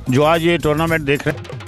जो आज ये टूर्नामेंट देख रहे हैं।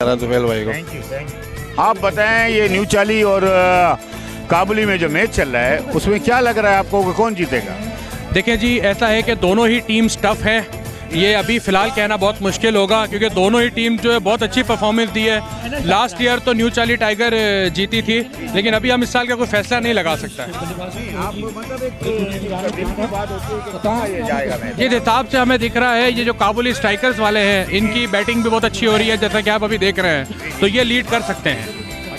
जुबैल भाई को। Thank you. आप बताएं, ये न्यू चाली और काबुली में जो मैच चल रहा है उसमें क्या लग रहा है आपको कि कौन जीतेगा? देखिए जी, ऐसा है कि दोनों ही टीम्स टफ है। ये अभी फ़िलहाल कहना बहुत मुश्किल होगा क्योंकि दोनों ही टीम जो है बहुत अच्छी परफॉर्मेंस दी है। लास्ट ईयर तो न्यू चाली टाइगर जीती थी, लेकिन अभी हम इस साल का कोई फैसला नहीं लगा सकता है। जिस हिसाब से हमें दिख रहा है, ये जो काबुली स्ट्राइकर्स वाले हैं इनकी बैटिंग भी बहुत अच्छी हो रही है, जैसा कि आप अभी देख रहे हैं, तो ये लीड कर सकते हैं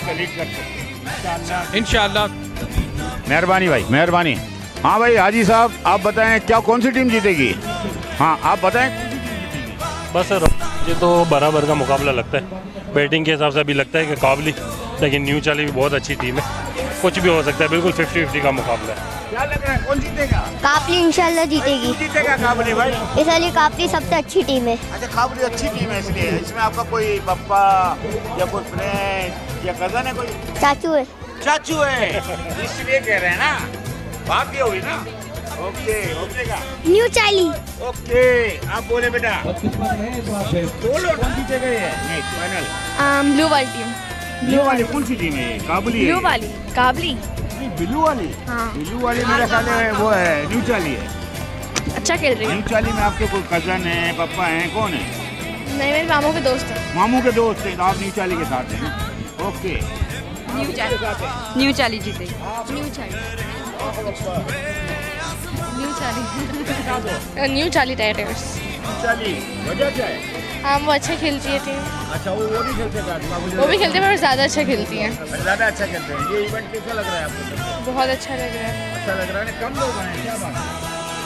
इंशाअल्लाह। मेहरबानी भाई, मेहरबानी। हाँ भाई हाजी साहब, आप बताएं क्या कौन सी टीम जीतेगी? हाँ आप बताएं। बस सर, मुझे तो बराबर का मुकाबला लगता है। बैटिंग के हिसाब से अभी लगता है कि काबुली, लेकिन न्यू चाली भी बहुत अच्छी टीम है, कुछ भी हो सकता है। बिल्कुल 50-50 का मुकाबला है। क्या लग रहा है कौन जीतेगा? काबुली इंशाल्लाह जीतेगी। जीतेगा काबुली भाई। इसलिए काबुली सबसे अच्छी टीम है। अच्छा, काबुली अच्छी टीम है इसलिए। इसमें आपका कोई पप्पा या कोई फ्रेंड या कजन है? कोई चाचू है। चाचू है, इसलिए कह रहे हैं ना। बात भी होगी ना। ओके, ओके का न्यू चाली। ओके, आप बोले बेटा। बोलो कौन जीतेगा ये मैच फाइनल? ब्लू वाली टीम। ब्लू वाली कौन सी टीम है? काबुली है? ब्लू वाली काबुली। नहीं, ब्लू वाली। हाँ। ब्लू वाली मेरा ख्याल है वो है न्यू चाली है। अच्छा खेल रही है। न्यू चाली में आपके कोई कजन है, पापा हैं, कौन है? नहीं, मेरे मामू के दोस्त हैं। मामू के दोस्त हैं, तो आप न्यू चाली के साथ हैं। ओके, न्यू चाली जीतेगी। न्यू चाली टाइगर्स। चाली वजह क्या है? हाँ, वो अच्छा खेलती है टीम। अच्छा, वो नहीं खेलते क्या? वो भी खेलते हैं पर ज़्यादा अच्छा खेलती हैं। ज़्यादा अच्छा खेलते हैं। ये इवेंट कैसा लग रहा है आपको? बहुत अच्छा लग रहा है। अच्छा लग रहा है। कम लोग हैं, क्या बात है?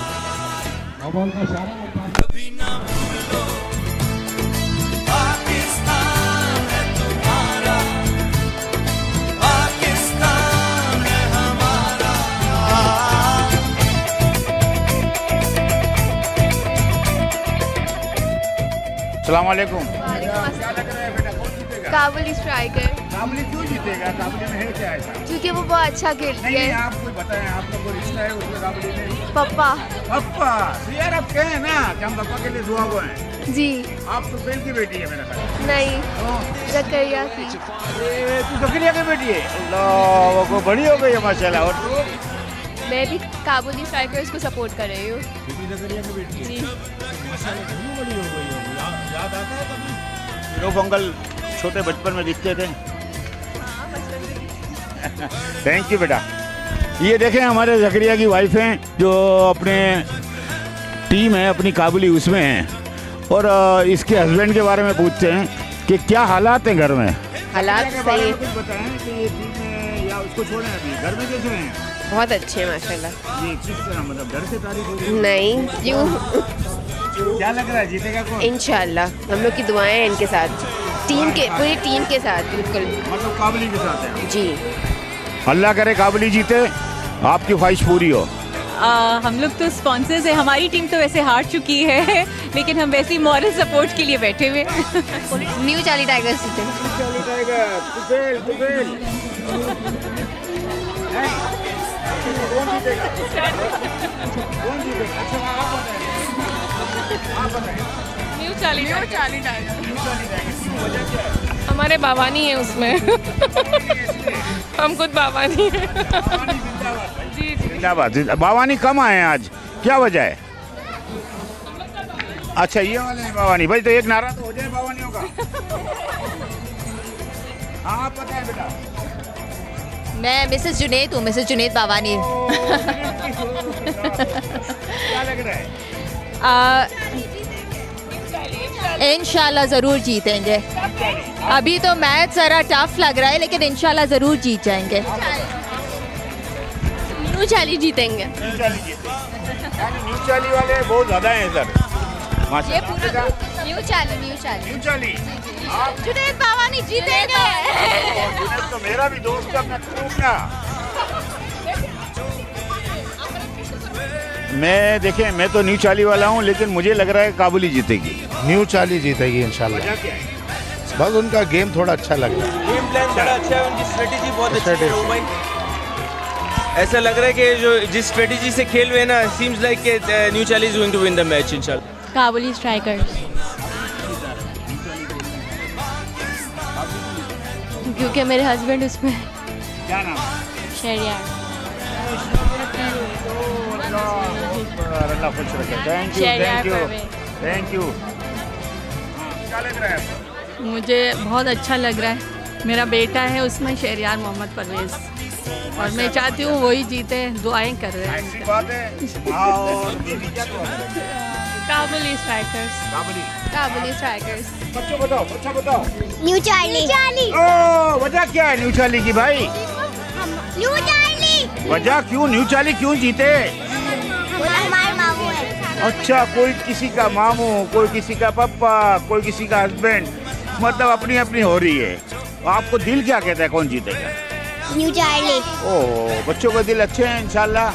अस्सलाम वालेकुम। क्या लग रहा है बेटा, कौन जीतेगा? काबुली स्ट्राइकर। काबुली क्यों जीतेगा? काबुली में है क्या ऐसा? क्योंकि वो बहुत अच्छा खेलती नहीं, है। आप कोई बताएं, आपका कोई रिश्ता है उसमें काबुली में? पप्पा। पप्पा, तो यार आप कहें ना कि हम पप्पा के लिए दुआ गो हैं। जी। आप तो बेल की बेटी है मेरा ख्याल। नहीं, जकरिया की। अरे, तू जकरिया की बेटी है? अल्लाह, वो बड़ी हो गई है माशाल्लाह। और तू? मैं भी काबुली स्ट्राइकर्स को सपोर्ट कर रही हूँ। जकरिया की बेटी है? जी। माशाल्लाह, कितनी बड़ी हो गई होगी। याद आता है कभी? हीरो अंकल छोटे बचपन में दिखते थे। थैंक यू बेटा। ये देखें, हमारे जकरिया की वाइफ हैं जो अपने टीम है अपनी काबुली उसमें हैं, और इसके हस्बैंड के बारे में पूछते हैं कि क्या हालात हैं घर में। हालात सही। कुछ बताएं कि ये टीम में या उसको छोड़ें, अभी घर में कैसे हैं? बहुत अच्छे हैं माशाल्लाह। ये किस तरह, मतलब डर से तारीफ हो रही है? नहीं, क्यों? क्या लग रहा है जीतेगा कौन? इंशाल्लाह हम लोग की दुआएं हैं इनके साथ, टीम के, पूरी टीम के साथ। बिल्कुल, मतलब काबुली के साथ है जी। अल्लाह करे काबुली जीते, आपकी ख्वाहिश पूरी हो। हम लोग तो स्पॉन्सर्स हैं, हमारी टीम तो वैसे हार चुकी है लेकिन हम वैसे ही मॉरल सपोर्ट के लिए बैठे हुए। न्यू चाली टाइगर्स जीतेगी। न्यू चाली टाइगर्स। हमारे बाबानी है उसमें। हम खुद बाबानी हैं। जी जी। जिंदाबाद। बावानी कम आए हैं आज, क्या वजह है? अच्छा, ये वाले हैं बावानी भाई, तो एक नारा तो हो जाए बावानियों का। हाँ, आप बताएं बेटा। मैं मिसेस जुनैद हूँ, मिसेस जुनैद बावानी। क्या लग रहा है? इंशाल्लाह ज़रूर जीतेंगे। अभी तो मैच ज़रा टफ लग रहा है लेकिन इंशाल्लाह ज़रूर जीत जाएंगे। न्यू चाली जीतेंगे। न्यू चाली जीते। यानी न्यू चाली वाले बहुत ज़्यादा हैं सर। ये पूरा न्यू चाली। न्यू चाली। आप जुनैद बावानी जीतेंगे। जुनैद तो मेरा भी दोस्त है, अपना खूब ना। मैं देखें, मैं तो न्यू चाली वाला हूँ, लेकिन मुझे लग रहा है काबुली जीतेगी। न्यू चाली जीतेगी इंशाल्लाह। वजह क्या है? बस उनका गेम थोड़ा अच्छा लग रहा है। गेम प्लान बड़ा अच्छा है, उनकी स्ट्रेटेजी बहुत अच्छी है भाई। ऐसा लग रहा है कि जो जिस स्ट्रेटेजी से खेल रहे हैं ना, seems like New Charlie is going to win the match इंशाल्लाह। काबुली स्ट्राइकर्स। क्योंकि मेरे हस्बैंड उसमें क्या नाम? शहरियार। अल्लाह खुश रखे। Thank you, thank you, thank you. क्या लग रहा है? मुझे बहुत अच्छा लग रहा है। मेरा बेटा है उसमें शहरियार मोहम्मद परवेज, और मैं चाहती हूँ वही जीते। दुआएं कर रहे हैं। ऐसी बात है। और दीदी क्या कहो? काबुली स्ट्राइकर्स। काबुली स्ट्राइकर्स। बच्चों बताओ, बच्चा बताओ। New Charlie. ओ, वजह क्या है न्यू चार्ली की भाई? New Charlie. वजह क्यों न्यू चार्ली क्यों जीते? हमारे मामू है। अच्छा, कोई किसी का मामू, कोई किसी का पापा, कोई किसी का हस्बैंड, मतलब अपनी अपनी हो रही है। आपको दिल क्या कहता है कौन जीतेगा? New Charlie. ओह, बच्चों का दिल अच्छे हैं इंशाल्लाह।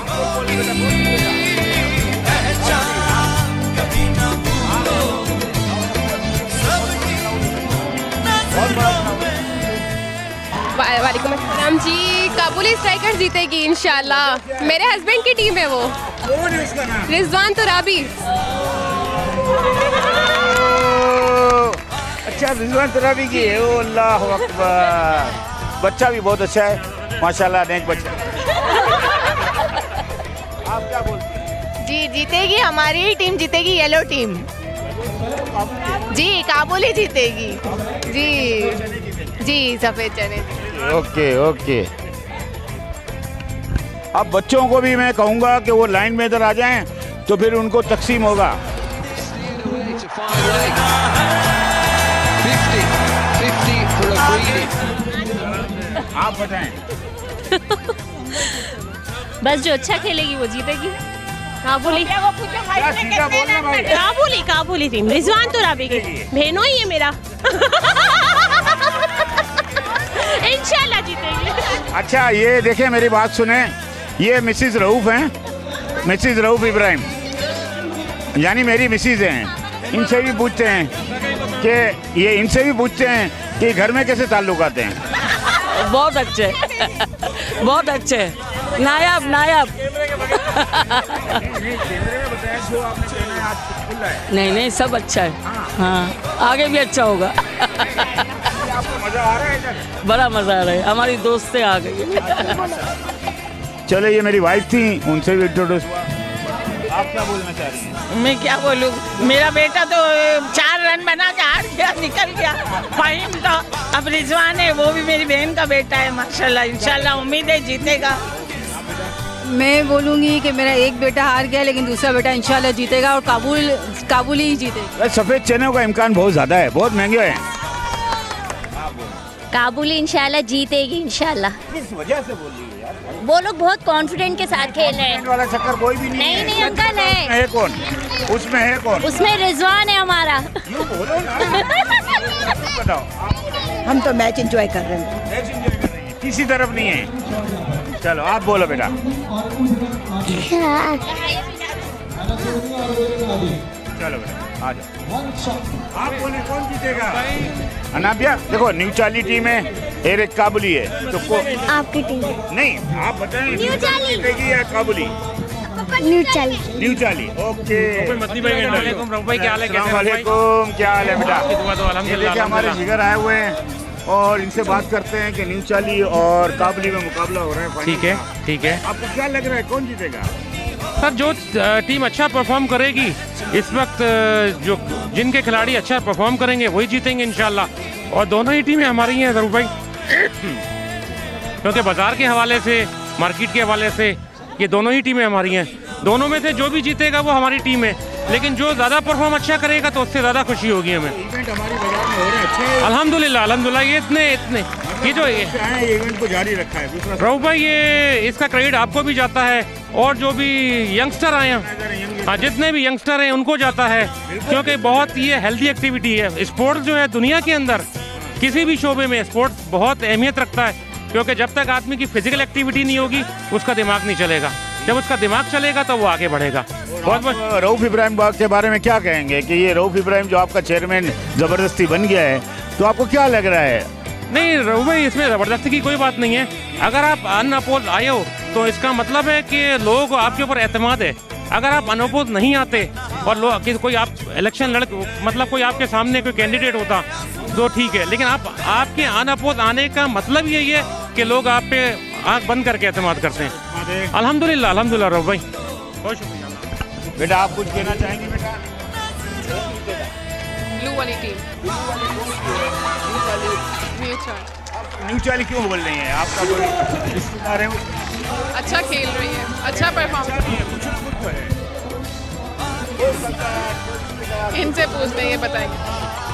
वालेकुम अस्सलाम जी। काबुली स्ट्राइकर्स जीतेगी इंशाल्लाह। मेरे हस्बैंड की टीम है वो। कौन है उसका नाम? रिजवान तुराबी। अच्छा, रिजवान तुराबी की है। ओ अल्लाह अकबर। बच्चा भी बहुत अच्छा है माशाल्लाह, नेक बच्चा। आप क्या बोलते हैं? जी जीतेगी, हमारी ही टीम जीतेगी, येलो टीम। जी काबुली जीतेगी। जी जी सफेद चने। Okay okay. अब बच्चों को भी मैं कहूँगा कि वो लाइन में इधर आ जाएं, तो फिर उनको तकसीम होगा। आप बताएं। बस जो अच्छा खेलेगी वो जीतेगी। काबुली सीधा बोलना भाई। काबुली काबुली टीम। रिजवान तुराबी की बहनों ही है मेरा। इंशाल्लाह जीतेगी। अच्छा, ये देखें, मेरी बात सुने। ये मिसिज रऊफ हैं, मिसिज रऊफ इब्राहिम, यानी मेरी मिसिज हैं। इनसे भी पूछते हैं कि ये इनसे भी पूछते हैं कि घर में कैसे ताल्लुकात हैं? बहुत अच्छे, बहुत अच्छे, नायाब नायाब। नहीं नहीं, सब अच्छा है। हाँ, आगे भी अच्छा होगा। मजा आ रहा है इधर? बड़ा मजा आ रहा है। हमारी दोस्तें आ गई। चलो, ये मेरी वाइफ थी, उनसे भी इंट्रोड्यूस हुआ। आप क्या बोलना चाह रही हैं? मैं क्या बोलूँ, मेरा बेटा तो 4 रन बना के हार गया, निकल गया। फाहिम था, अब रिजवान है, वो भी मेरी बहन का बेटा है माशाल्लाह। इंशाल्लाह उम्मीद है जीतेगा। मैं बोलूँगी कि मेरा एक बेटा हार गया, लेकिन दूसरा बेटा इंशाल्लाह जीतेगा, और काबुली ही जीतेगी। सफेद चने का इम्कान बहुत ज्यादा है, बहुत महंगे हैं। काबुली इंशाल्लाह जीतेगी इंशाल्लाह। किस वजह से बोल रही है यार? वो लोग बहुत कॉन्फिडेंट के साथ खेल रहे हैं। वाला चक्कर कोई भी नहीं है। नहीं अंकल है। कौन उसमें है? कौन उसमें? रिजवान है हमारा। यूँ बोलो ना। बताओ। हम तो मैच एंजॉय कर रहे हैं। मैच एंजॉय कर रही है, किसी तरफ नहीं है। चलो, आप बोलो बेटा। चलो बेटा, आ जाओ। आप बोले कौन जीतेगा? अनाबिया, देखो न्यू चार्ली टीम है, एक काबुली है, तो आपकी टीम। नहीं, आप बताएं न्यू चार्ली जीतेगी या Kabuli? New Charlie. New Charlie. Okay. भाई क्या हाल है? अस्सलामुअलैकुम, क्या हाल है बेटा? ये देखिए, हमारे जिगर आए हुए हैं और इनसे बात करते हैं कि न्यू चार्ली और काबुली में मुकाबला हो रहा है। ठीक है, ठीक है। आपको क्या लग रहा है कौन जीतेगा? सर, जो टीम अच्छा परफॉर्म करेगी इस वक्त, जो जिनके खिलाड़ी अच्छा परफॉर्म करेंगे वही जीतेंगे इंशाल्लाह। और दोनों ही टीमें हमारी हैं ज़रूर भाई, क्योंकि बाज़ार के हवाले से, मार्केट के हवाले से ये दोनों ही टीमें हमारी हैं। दोनों में से जो भी जीतेगा वो हमारी टीम है, लेकिन जो ज़्यादा परफॉर्म अच्छा करेगा तो उससे ज़्यादा खुशी होगी हमें। इवेंट हमारी बाजार में हो रहे हैं अच्छे। अल्हम्दुलिल्लाह, अल्हम्दुलिल्लाह। ये इतने ये जो इवेंट को जारी रखा है रऊफ भाई, ये इसका क्रेडिट आपको भी जाता है, और जो भी यंगस्टर आए हैं, हाँ, जितने भी यंगस्टर हैं उनको जाता है, क्योंकि बहुत ये हेल्दी एक्टिविटी है। स्पोर्ट्स जो है दुनिया के अंदर किसी भी शोबे में स्पोर्ट्स बहुत अहमियत रखता है, क्योंकि जब तक आदमी की फिजिकल एक्टिविटी नहीं होगी उसका दिमाग नहीं चलेगा। जब उसका दिमाग चलेगा तो वो आगे बढ़ेगा। बहुत बहुत। रऊफ इब्राहिम बाग के बारे में क्या कहेंगे कि ये रऊफ इब्राहिम जो आपका चेयरमैन ज़बरदस्ती बन गया है, तो आपको क्या लग रहा है? नहीं रऊफ भाई, इसमें ज़बरदस्ती की कोई बात नहीं है। अगर आप अनअपोज आए हो तो इसका मतलब है कि लोगों को आपके ऊपर एतमाद है। अगर आप अनअपोज नहीं आते और कोई आप इलेक्शन मतलब कोई आपके सामने कोई कैंडिडेट होता दो ठीक है, लेकिन आपके अपोज आने का मतलब यही है कि लोग आप पे आंख बंद करके एतमाद करते हैं। अल्हम्दुलिल्लाह अल्हम्दुलिल्लाह रब भाई, बहुत शुक्रिया। बेटा आप कुछ कहना चाहेंगे बेटा? ब्लू वाली टीम न्यू चाली क्यों बोल रही हैं? आपका कोई रिश्तेदार है वो? अच्छा खेल रही है, अच्छा परफॉर्म। इनसे पूछते हैं, ये बताएंगे।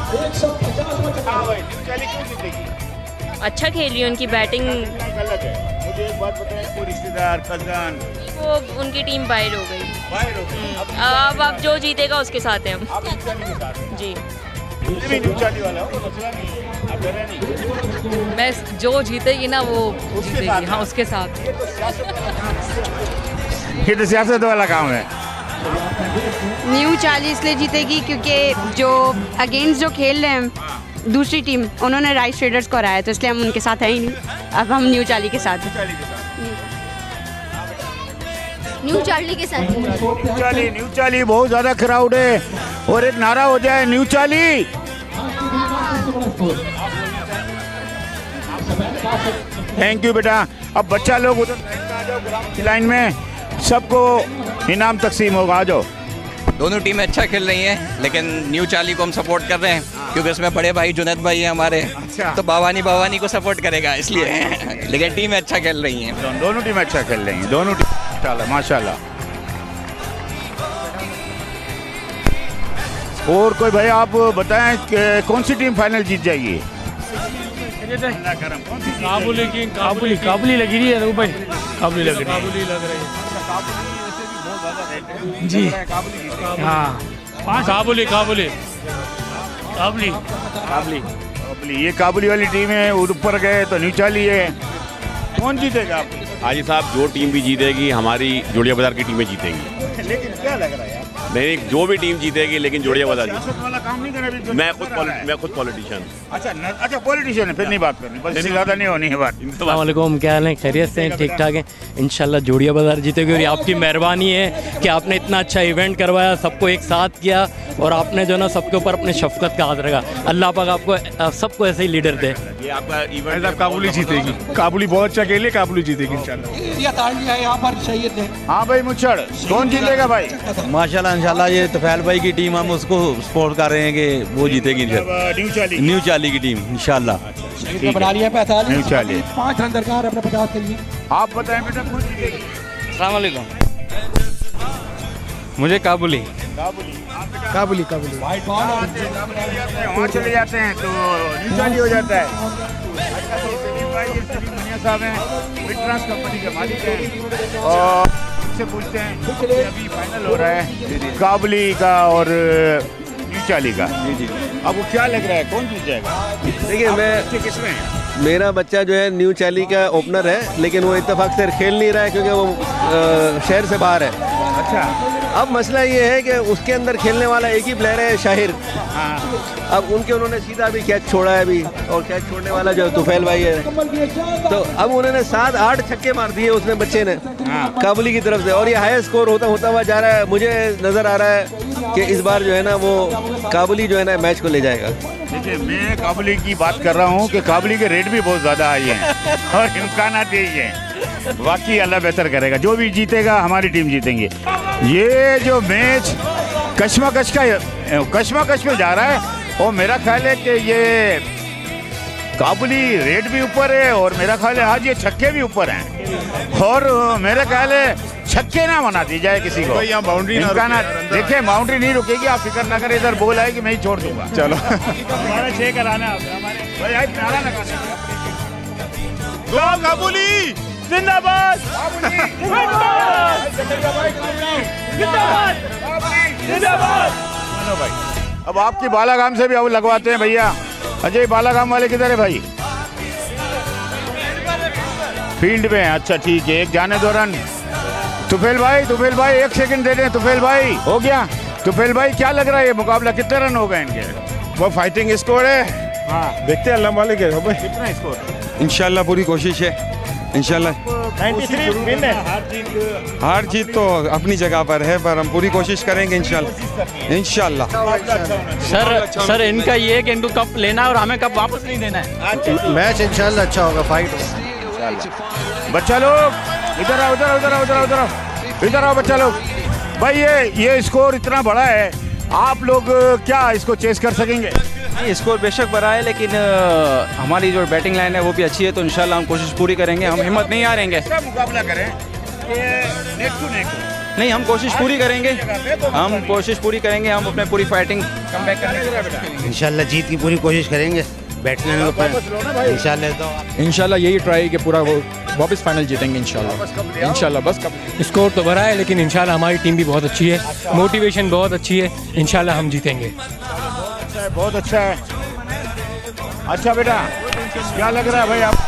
अच्छा खेल रही है, उनकी बैटिंग गलत है। मुझे एक बात बताएं, कोई रिश्तेदार कजन वो उनकी टीम बाहर हो गई। अब जो जीतेगा उसके साथ हैं हम। जी मैं जो जीतेगी ना वो जीतेगी। हाँ, उसके साथ। ये तो सियासत वाला काम है। न्यू चाली इसलिए जीतेगी क्योंकि जो अगेंस्ट जो खेल रहे हैं दूसरी टीम, उन्होंने राइस ट्रेडर्स को हराया, तो इसलिए हम उनके साथ है ही नहीं। अब हम न्यू चाली के साथ हैं। न्यू चार्ली के साथ। न्यू चाली बहुत ज्यादा क्राउड है और एक नारा हो जाए न्यू चाली। थैंक यू बेटा। अब बच्चा लोग उधर आ जाओ ग्राउंड की लाइन में, सबको इनाम तकसीम होगा। आ जाओ। दोनों टीमें अच्छा खेल रही हैं, लेकिन न्यू चाली को हम सपोर्ट कर रहे हैं क्योंकि उसमें बड़े भाई जुनैद भाई हैं हमारे। अच्छा। तो बावानी को सपोर्ट करेगा इसलिए। लेकिन टीमें अच्छा खेल रही हैं। दोनों टीमें अच्छा खेल रही हैं, दोनों टीम माशाल्लाह। और कोई भाई आप बताएं कि कौन सी टीम फाइनल जीत जाएगी? काबुली लगी रही है भाई, काबुली लग रही है जी। हाँ, काबुली। ये काबुली वाली टीम है, ऊपर गए तो न्यू चाली है। कौन जीतेगा आप? हाजी साहब, जो टीम भी जीतेगी हमारी जोड़िया बाजार की टीमें जीतेंगी। लेकिन क्या लग रहा है यार? नहीं, जो भी टीम जीतेगी लेकिन जोड़िया बाजार वाला काम नहीं कर। मैं खुद पॉलिटिशियन। अच्छा पॉलिटिशियन है, फिर नहीं बात करनी, बस ज़्यादा नहीं होनी है बात। अस्सलाम वालेकुम, क्या हाल है? खैरियत से हैं? ठीक ठाक है इंशाल्लाह। जोड़िया बाजार जीतेगी और आपकी मेहरबानी है कि आपने इतना अच्छा इवेंट करवाया, सबको एक साथ किया और आपने जो ना सबके ऊपर अपने शफकत का हाथ रखा। अल्लाह पाक आपको सबको ऐसे ही लीडर दे। ये आपका इवेंट काबुली जीतेगी। काबुली बहुत अच्छा खेले, काबुली जीतेगी इंशाल्लाह। यहाँ पर शहीद है। हाँ भाई मुच्छड़, कौन जीतेगा भाई? माशाल्लाह इंशाल्लाह ये तुफैल भाई की टीम, हम उसको सपोर्ट कर रहे हैं कि वो जीतेगी न्यू चाली की टीम इंशाल्लाह। बना लिया 45 न्यू चाली 5 रन दरकार अपने 50 के लिए। आप बताएं बेटा कौन जीतेगी? अस्सलाम वालेकुम, मुझे काबुली। वहाँ चले जाते हैं तो न्यू चाली हो जाता है। साहब हैं, विट्रांस कंपनी के मालिक हैं और से पूछते हैं कि अभी फाइनल हो रहा है काबुली का और न्यू चाली का। जी। आपको क्या लग रहा है कौन जीत जाएगा? देखिए, मैं किसमें मेरा बच्चा जो है न्यू चाली का ओपनर है, लेकिन वो इत्तेफाक से खेल नहीं रहा है क्योंकि वो शहर से बाहर है। अच्छा। अब मसला ये है कि उसके अंदर खेलने वाला एक ही प्लेयर है शाहिर। अब उन्होंने सीधा भी कैच छोड़ा है अभी, और कैच छोड़ने वाला जो तुफैल भाई है, तो अब उन्होंने 7-8 छक्के मार दिए उसने बच्चे ने काबुली की तरफ से, और ये हाई स्कोर होता हुआ जा रहा है। मुझे नज़र आ रहा है कि इस बार जो है ना वो काबुली जो है ना मैच को ले जाएगा। देखिए, मैं काबुली की बात कर रहा हूँ कि काबुली के रेट भी बहुत ज़्यादा आई हैं और इम्कानात यही हैं। बाकी अल्लाह बेहतर करेगा, जो भी जीतेगा हमारी टीम जीतेंगे। ये जो मैच कश्मकश में जा रहा है, और मेरा ख्याल है कि ये काबुली रेट भी ऊपर है और मेरा ख्याल है आज ये छक्के भी ऊपर हैं, और मेरा ख्याल है छक्के ना बना दी जाए किसी को। यहाँ बाउंड्री देखिए, बाउंड्री नहीं रुकेगी, आप फिक्र ना करें। इधर बोल आएगी मैं ही छोड़ दूंगा। चलो हमारा 6 कराना हमारे नारा लगाने काबुली जिंदाबाद। भाई अब आपकी बालागाम से भी अब लगवाते हैं भैया। अजय, बालागाम वाले किधर है भाई? फील्ड में। अच्छा ठीक है, एक जाने दो रन। तुफैल भाई 1 सेकंड दे दें। तुफैल भाई हो गया। तुफैल भाई क्या लग रहा है ये मुकाबला, कितने रन हो गए इनके? वो फाइटिंग स्कोर है। हाँ, देखते हैं अल्लाह मालिक है। कितना स्कोर? इंशाल्लाह पूरी कोशिश है इंशाल्लाह। 93 विन है। हार जीत तो अपनी जगह पर है, पर हम पूरी कोशिश करेंगे इंशाल्लाह। सर इनका ये है कि इनको कप लेना है और हमें कप वापस नहीं देना है। मैच इंशाल्लाह अच्छा होगा, फाइट होगा। बच्चा लोग इधर आओ, इधर आओ, इधर आओ, इधर आओ, इधर आओ, इधर आओ बच्चा लोग। भाई ये स्कोर इतना बड़ा है, आप लोग क्या इसको चेस कर सकेंगे? नहीं, स्कोर बेशक बड़ा है, लेकिन हमारी जो बैटिंग लाइन है वो भी अच्छी है, तो इंशाल्लाह हम कोशिश पूरी करेंगे, हम हिम्मत नहीं हारेंगे। मुकाबला करें नेक टू नेक। नहीं, हम कोशिश पूरी करेंगे, हम कोशिश पूरी करेंगे, हम अपने पूरी फाइटिंग कम बैक करने की इंशाल्लाह जीत की पूरी कोशिश करेंगे, बैट्समैन के ऊपर इंशाल्लाह यही ट्राई कि पूरा वापस फाइनल जीतेंगे इंशाल्लाह। बस स्कोर तो बड़ा है, लेकिन इंशाल्लाह हमारी टीम भी बहुत अच्छी है, मोटिवेशन बहुत अच्छी है, इंशाल्लाह हम जीतेंगे। बहुत अच्छा है। अच्छा बेटा, क्या लग रहा है भाई आप?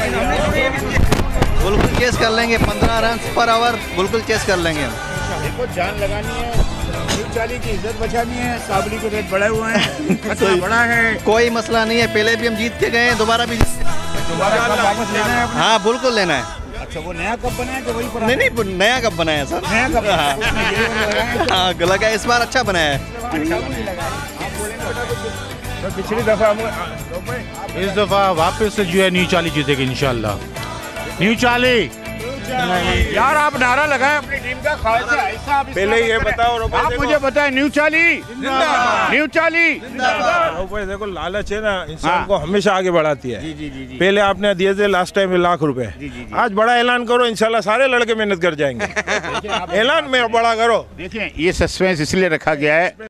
बिल्कुल चेस कर लेंगे, 15 रन पर ओवर बिल्कुल चेस कर लेंगे। देखो जान लगानी है, न्यू चाली की इज्जत बचानी है, काबुली के रेट बढ़े हुए हैं, खतरा बड़ा है। कोई मसला नहीं है, पहले भी हम जीत के गए हैं, दोबारा भी वापस लेना है। हाँ बिल्कुल लेना है। अच्छा, वो नया कप बनाया कि वही पुराना? नहीं, नया कप बनाया सर, नया कप। हाँ लगा, इस बार अच्छा बनाया है। तो पिछली दफा इस दफा वापस से जो है न्यू चाली जीतेगी इंशाल्लाह। न्यू चाली यार, आप नारा लगाएं अपनी टीम का। ऐसा पहले ये बताओ, आप मुझे बताएं, न्यू चाली, न्यू चाली। देखो लालच है ना, इंसान को हमेशा आगे बढ़ाती है। पहले आपने दिए थे लास्ट टाइम लाख रुपए, आज बड़ा ऐलान करो, इंशाल्लाह सारे लड़के मेहनत कर जाएंगे। ऐलान में बड़ा करो। देखिए, ये सस्पेंस इसलिए रखा गया है